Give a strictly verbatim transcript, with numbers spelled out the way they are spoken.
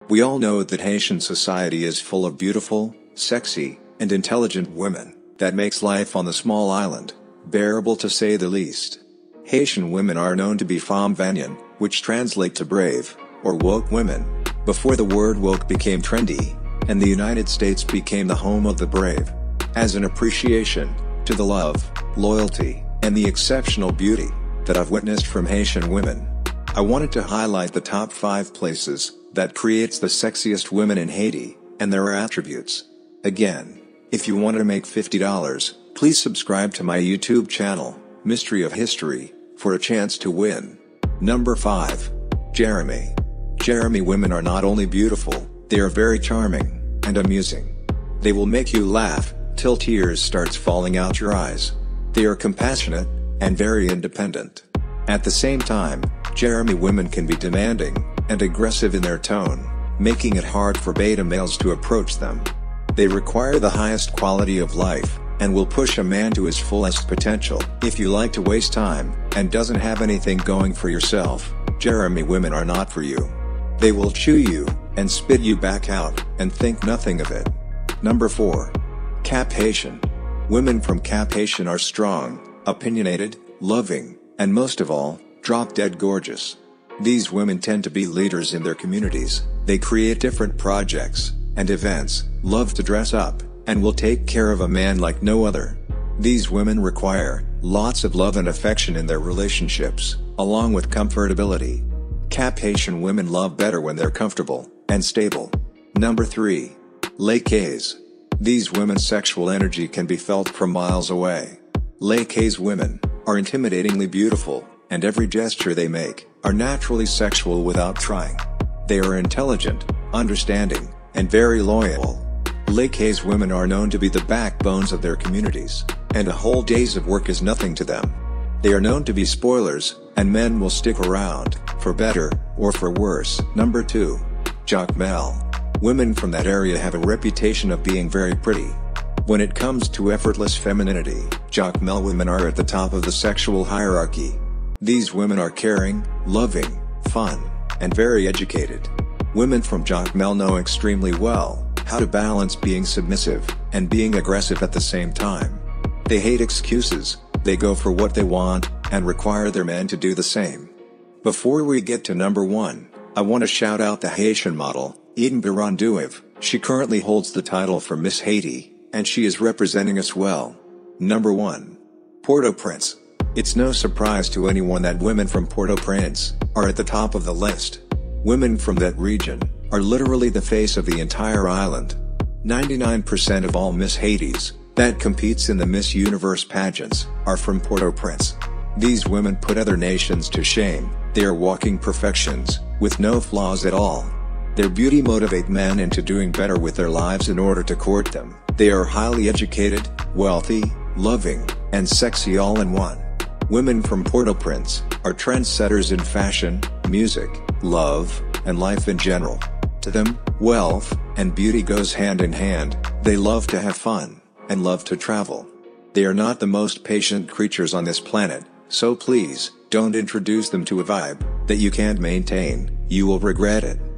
We all know that Haitian society is full of beautiful, sexy, and intelligent women, that makes life on the small island bearable to say the least. Haitian women are known to be femmes vaillantes, which translate to brave, or woke women, before the word woke became trendy, and the United States became the home of the brave. As an appreciation to the love, loyalty, and the exceptional beauty that I've witnessed from Haitian women, I wanted to highlight the top five places that creates the sexiest women in Haiti, and their attributes. Again, if you want to make fifty dollars, please subscribe to my YouTube channel, Mystery of History, for a chance to win. Number five. Jeremy. Jeremy women are not only beautiful, they are very charming and amusing. They will make you laugh till tears starts falling out your eyes. They are compassionate and very independent. At the same time, Jeremy women can be demanding and aggressive in their tone, making it hard for beta males to approach them. They require the highest quality of life, and will push a man to his fullest potential. If you like to waste time, and doesn't have anything going for yourself, Jeremy women are not for you. They will chew you, and spit you back out, and think nothing of it. Number four. Cap Haitian. Women from Cap Haitian are strong, opinionated, loving, and most of all, drop-dead gorgeous. These women tend to be leaders in their communities. They create different projects and events, love to dress up, and will take care of a man like no other. These women require lots of love and affection in their relationships, along with comfortability. Cap Haitian women love better when they're comfortable and stable. Number three. Lekays. These women's sexual energy can be felt from miles away. Lekays women are intimidatingly beautiful, and every gesture they make are naturally sexual without trying. They are intelligent, understanding, and very loyal. Lekays women are known to be the backbones of their communities, and a whole day's of work is nothing to them. They are known to be spoilers, and men will stick around, for better, or for worse. Number two. Jacmel. Women from that area have a reputation of being very pretty. When it comes to effortless femininity, Jacmel women are at the top of the sexual hierarchy. These women are caring, loving, fun, and very educated. Women from Jacmel know extremely well how to balance being submissive and being aggressive at the same time. They hate excuses, they go for what they want, and require their men to do the same. Before we get to number one, I want to shout out the Haitian model, Eden Biranduev. She currently holds the title for Miss Haiti, and she is representing us well. Number one. Port-au-Prince. It's no surprise to anyone that women from Port-au-Prince are at the top of the list. Women from that region are literally the face of the entire island. ninety-nine percent of all Miss Haitis that competes in the Miss Universe pageants are from Port-au-Prince. These women put other nations to shame. They are walking perfections, with no flaws at all. Their beauty motivate men into doing better with their lives in order to court them. They are highly educated, wealthy, loving, and sexy all in one. Women from Port-au-Prince are trendsetters in fashion, music, love, and life in general. To them, wealth and beauty goes hand in hand. They love to have fun and love to travel. They are not the most patient creatures on this planet, so please don't introduce them to a vibe that you can't maintain. You will regret it.